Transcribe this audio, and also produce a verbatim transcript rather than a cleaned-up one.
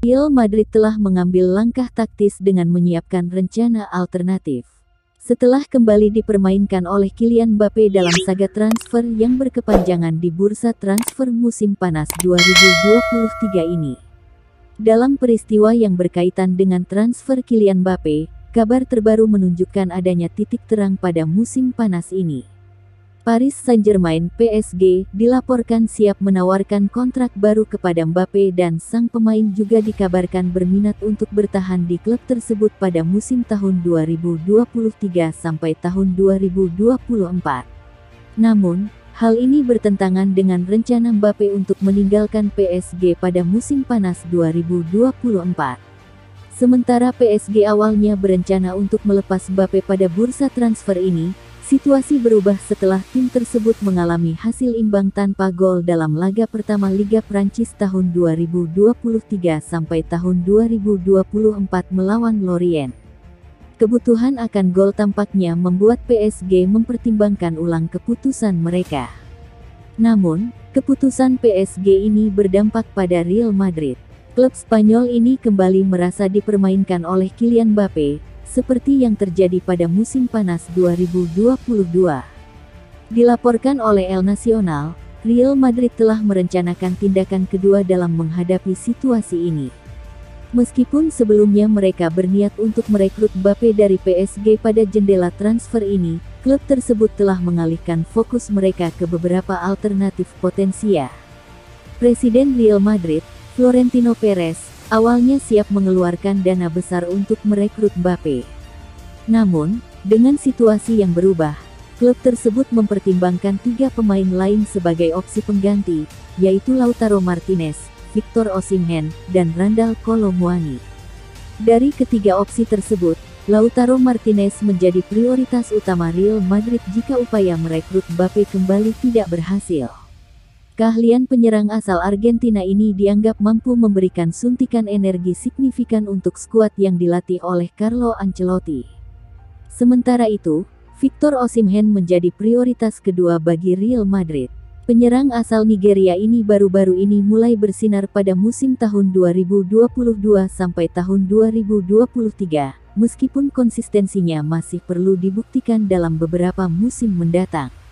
Real Madrid telah mengambil langkah taktis dengan menyiapkan rencana alternatif. Setelah kembali dipermainkan oleh Kylian Mbappe dalam saga transfer yang berkepanjangan di bursa transfer musim panas dua ribu dua puluh tiga ini. Dalam peristiwa yang berkaitan dengan transfer Kylian Mbappe, kabar terbaru menunjukkan adanya titik terang pada musim panas ini. Paris Saint-Germain (P S G) dilaporkan siap menawarkan kontrak baru kepada Mbappe dan sang pemain juga dikabarkan berminat untuk bertahan di klub tersebut pada musim tahun dua ribu dua puluh tiga sampai tahun dua ribu dua puluh empat. Namun, hal ini bertentangan dengan rencana Mbappe untuk meninggalkan P S G pada musim panas dua ribu dua puluh empat. Sementara P S G awalnya berencana untuk melepas Mbappe pada bursa transfer ini, situasi berubah setelah tim tersebut mengalami hasil imbang tanpa gol dalam laga pertama Liga Prancis tahun dua ribu dua puluh tiga sampai tahun dua ribu dua puluh empat melawan Lorient. Kebutuhan akan gol tampaknya membuat P S G mempertimbangkan ulang keputusan mereka. Namun, keputusan P S G ini berdampak pada Real Madrid. Klub Spanyol ini kembali merasa dipermainkan oleh Kylian Mbappe, seperti yang terjadi pada musim panas dua ribu dua puluh dua. Dilaporkan oleh El Nacional, Real Madrid telah merencanakan tindakan kedua dalam menghadapi situasi ini. Meskipun sebelumnya mereka berniat untuk merekrut Mbappe dari P S G pada jendela transfer ini, klub tersebut telah mengalihkan fokus mereka ke beberapa alternatif potensial. Presiden Real Madrid, Florentino Perez, awalnya siap mengeluarkan dana besar untuk merekrut Mbappe. Namun, dengan situasi yang berubah, klub tersebut mempertimbangkan tiga pemain lain sebagai opsi pengganti, yaitu Lautaro Martinez, Victor Osimhen, dan Randal Kolo Muani. Dari ketiga opsi tersebut, Lautaro Martinez menjadi prioritas utama Real Madrid jika upaya merekrut Mbappe kembali tidak berhasil. Keahlian penyerang asal Argentina ini dianggap mampu memberikan suntikan energi signifikan untuk skuad yang dilatih oleh Carlo Ancelotti. Sementara itu, Victor Osimhen menjadi prioritas kedua bagi Real Madrid. Penyerang asal Nigeria ini baru-baru ini mulai bersinar pada musim tahun dua ribu dua puluh dua sampai tahun dua ribu dua puluh tiga, meskipun konsistensinya masih perlu dibuktikan dalam beberapa musim mendatang.